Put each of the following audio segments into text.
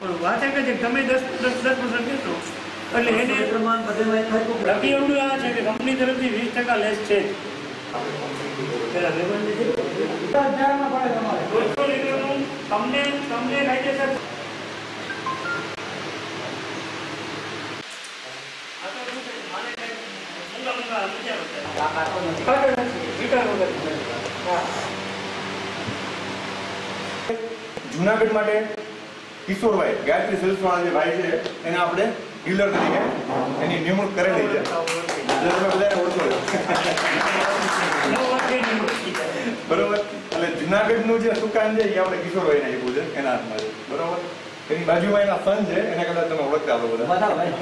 પણ વાત એ કે તમે 10% કહેતો એટલે એને પ્રમાણ બધેમાં થાય બાકી એવું આ છે કે કંપની તરફથી 20% લેસ છે. તમને કાયદેસર જુનાગઢ માટે કિશોરભાઈ ગાયત્રી સેલ્સ વાળા જે ભાઈ છે એને આપણે ડીલર તરીકે એની નિમણૂક કરેલી છે. બરોબર. એટલે જુનાગઢનું જે દુકાન છે એ આપણે કિશોરભાઈને આપ્યું છે એના હાથમાં છે. બરોબર. એની બાજુમાં એના સન છે એને કદાચ તમે ઓળખતા હો બધા.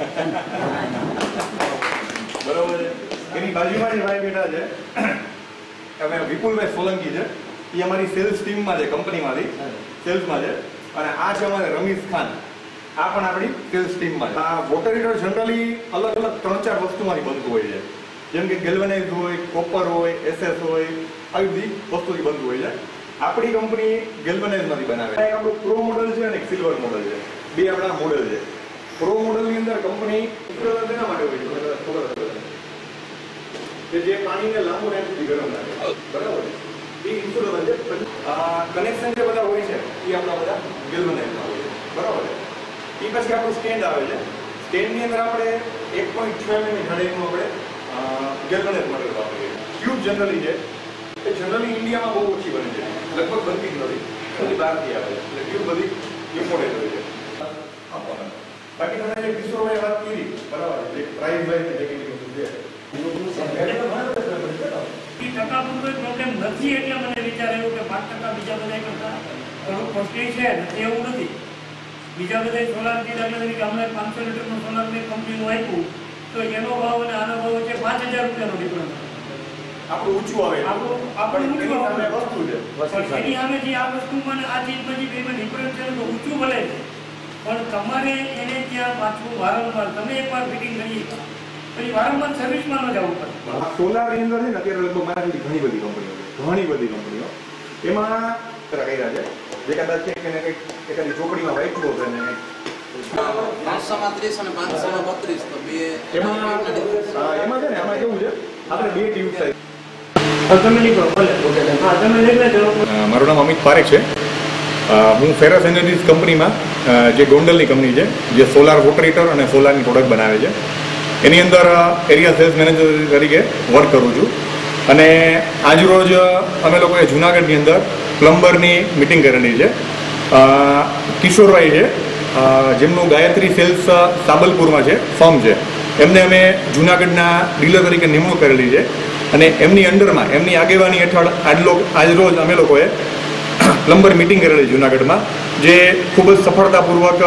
બરોબર છે. એની બાજુમાં જે ભાઈ બેઠા છે અમે વિપુલભાઈ સોલંકી છે એ અમારી સેલ્સ ટીમમાં છે, કંપનીમાંથી સેલ્સમાં છે. અને આ છે અમારે રમીશ ખાન, આ પણ આપણી સેલ્સ ટીમમાં છે. આ વોટર હીટર જનરલી અલગ અલગ 3-4 વસ્તુમાંથી બનતું હોય છે, જેમ કે ગેલ્વેનાઇઝ હોય, કોપર હોય, એસએસ હોય, આવી બધી વસ્તુથી બનતું હોય છે. આપણી કંપની ગેલ્વેનાઇઝમાંથી બનાવે છે. એક આપણું પ્રો મોડલ છે અને એક સિલ્વર મોડલ છે, બે આપણા મોડલ છે. પ્રો મોડલની અંદર કંપની તેના માટે હોય છે કે જે પાણીને લાંબો ટાઈમ સુધી ગરમ રાખે. બરાબર. એ ઇન્સ્યોરન્સ છે. કનેક્શન જે બધા હોય છે એ આપણા બધા ગેલ્વેનાઇઝમાં હોય છે. બરાબર. એ પછી આપણું સ્ટેન્ડ આવે છે. સ્ટેન્ડની અંદર આપણે 1.6 mm જાડાઈનું આપણે ગેલ્વેનાઇઝ મટીરિયલ વાપરીએ. ટ્યુબ જનરલી છે એ જનરલી ઇન્ડિયામાં બહુ ઓછી બને છે, લગભગ બનતી જ નથી, બધી બહારથી આવે છે. એટલે ટ્યુબ બધી ઇમ્પોર્ટેડ હોય છે. બાકી તમે જે કિશોરભાઈ વાત કરી બરાબર, જે પ્રાઇસ વાઇઝ જે કેટલી વસ્તુ છે પ્રોબ્લેમ નથી. એટલે મને વિચાર આવ્યો કે 5% બીજા બધા કરતા થોડું કોસ્ટલી છે એવું નથી. બીજા બધા સોલારથી દાખલા તરીકે અમને 500 લીટરનું સોલાર મેં કંપનીનું આપ્યું તો એનો ભાવ અને આનો ભાવ વચ્ચે 5000 રૂપિયાનો ડિફરન્સ. આપણું ઊંચું આવે, આપણું ઊંચું આવે વસ્તુ છે. એની સામે જે આ વસ્તુમાં આ ચીજમાં જે બેમાં ડિફરન્સ છે તો ઊંચું ભલે છે, પણ તમારે એને ત્યાં પાછું વારંવાર તમે એકવાર ફિટિંગ કરી પછી વારંવાર સર્વિસમાં ન જવું પડે. સોલારની અંદર છે ને અત્યારે લગભગ મારાથી ઘણી બધી કંપનીઓ એમાં કર્યા છે જે કદાચ કંઈક ને કંઈક એકાદી ચોપડીમાં વાંચ્યું હશે ને 530 અને 532 તો બે એમાં છે ને આમાં કેવું છે આપણે બે ટ્યુબ સાઈઝ. મારું નામ અમિત પારેખ છે. હું ફેરસ એનર્જીસ કંપનીમાં જે ગોંડલની કંપની છે જે સોલાર વોટર હીટર અને સોલારની પ્રોડક્ટ બનાવે છે એની અંદર એરિયા સેલ્સ મેનેજર તરીકે વર્ક કરું છું. અને આજરોજ અમે લોકોએ જુનાગઢની અંદર પ્લમ્બરની મિટિંગ કરેલી છે. કિશોરભાઈ છે જેમનું ગાયત્રી સેલ્સ સાબલપુરમાં છે ફર્મ છે, એમને અમે જુનાગઢના ડીલર તરીકે નિમણૂક કરેલી છે. અને એમની અંડરમાં એમની આગેવાની હેઠળ આજરોજ અમે લોકોએ પ્લમ્બર મિટિંગ કરેલી જુનાગઢમાં, જે ખૂબ જ સફળતાપૂર્વક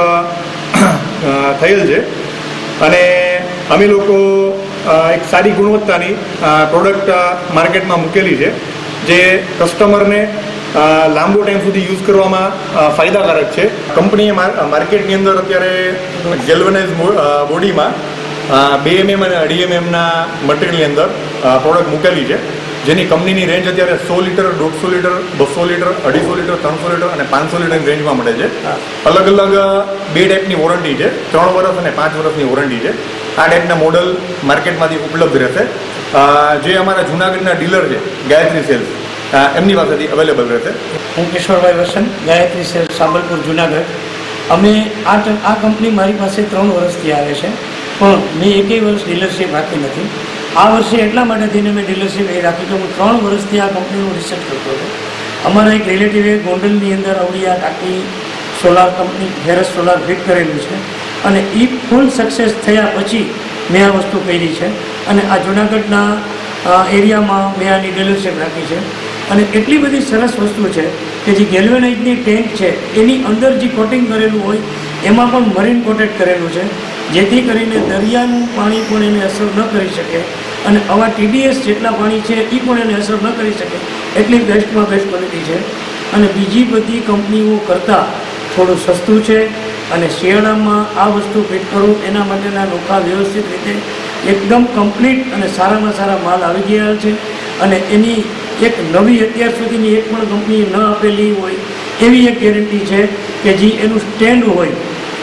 થયેલ છે. અને અમે લોકો એક સારી ગુણવત્તાની પ્રોડક્ટ માર્કેટમાં મૂકેલી છે જે કસ્ટમરને લાંબો ટાઈમ સુધી યુઝ કરવામાં ફાયદાકારક છે. કંપનીએ માર્કેટની અંદર અત્યારે ગેલ્વેનાઇઝ બોડીમાં 2 mm અને 2.5 mm મટીરિયલની અંદર પ્રોડક્ટ મૂકેલી છે, જેની કંપનીની રેન્જ અત્યારે 100 litre, 150 litre, 200 litre, 250 litre, 300 litre અને 500 લીટરની રેન્જમાં મળે છે. અલગ અલગ 2 ટાઈપની વોરંટી છે, 3 વર્ષ અને 5 વર્ષની વોરંટી છે. આ ટાઈપના મોડલ માર્કેટમાંથી ઉપલબ્ધ રહેશે. જે અમારા જૂનાગઢના ડીલર છે ગાયત્રી સેલ્સ, એમની પાસેથી અવેલેબલ રહેશે. હું કિશોરભાઈ વસંત, ગાયત્રી સેલ્સ સાબલપુર જુનાગઢ. અમે આ કંપની મારી પાસે 3 વર્ષથી આવે છે, પણ મેં એકેય વર્ષ ડીલરશીપ રાખી નથી. આ વર્ષે એટલા માટે થઈને મેં ડીલરશીપ એ રાખી કે હું 3 વર્ષથી આ કંપનીનું રિસર્ચ કરતો હતો. અમારા એક રિલેટિવે ગોંડલની અંદર અવળિયા ટાંકી solar company ferrous solar fit કરેલું છે અને એ ફૂલ સક્સેસ થયા પછી મેં આ વસ્તુ કરી છે. અને આ જૂનાગઢના એરિયામાં મેં આની ડીલરશીપ રાખી છે. અને એટલી બધી સરસ વસ્તુ છે કે જે ગેલ્વેનાઇઝની ટેન્ક છે એની અંદર જે કોટિંગ કરેલું હોય એમાં પણ મરીન કોટેડ કરેલું છે, જેથી કરીને દરિયાનું પાણી પણ એને અસર ન કરી શકે અને આવા TDS જેટલા પાણી છે એ પણ એને અસર ન કરી શકે એટલી બેસ્ટમાં બેસ્ટ ક્વોલિટી છે. અને બીજી બધી કંપનીઓ કરતાં થોડું સસ્તું છે. અને શિયાળામાં આ વસ્તુ ફિટ કરવું એના માટેના નોખા વ્યવસ્થિત રીતે એકદમ કમ્પ્લીટ અને સારામાં સારા માલ આવી ગયા છે. અને એની એક નવી અત્યાર સુધીની એક પણ કંપનીએ ન આપેલી હોય એવી એક ગેરંટી છે કે જે એનું સ્ટેન્ડ હોય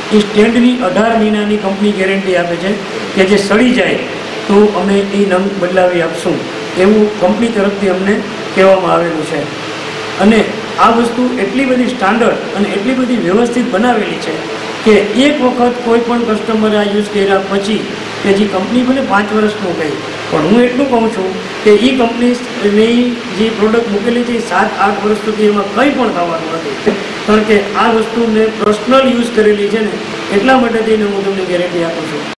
એ સ્ટેન્ડની 18 મહિનાની કંપની ગેરંટી આપે છે કે જે સડી જાય તો અમે એ નંગ બદલાવી આપશું એવું કંપની તરફથી અમને કહેવામાં આવેલું છે. અને આ વસ્તુ એટલી બધી સ્ટાન્ડર્ડ અને એટલી બધી વ્યવસ્થિત બનાવેલી છે કે એક વખત કોઈ પણ કસ્ટમરે આ યુઝ કર્યા પછી કે જે કંપની ભલે 5 વર્ષનું કહી, પણ હું એટલું કહું છું કે એ કંપનીની જે પ્રોડક્ટ મૂકેલી છે એ 7-8 વર્ષ સુધી એમાં કંઈ પણ થવાનું નથી. કારણ કે આ વસ્તુ મેં પર્સનલ યુઝ કરેલી છે ને, એટલા માટે થઈને હું તમને ગેરંટી આપું છું.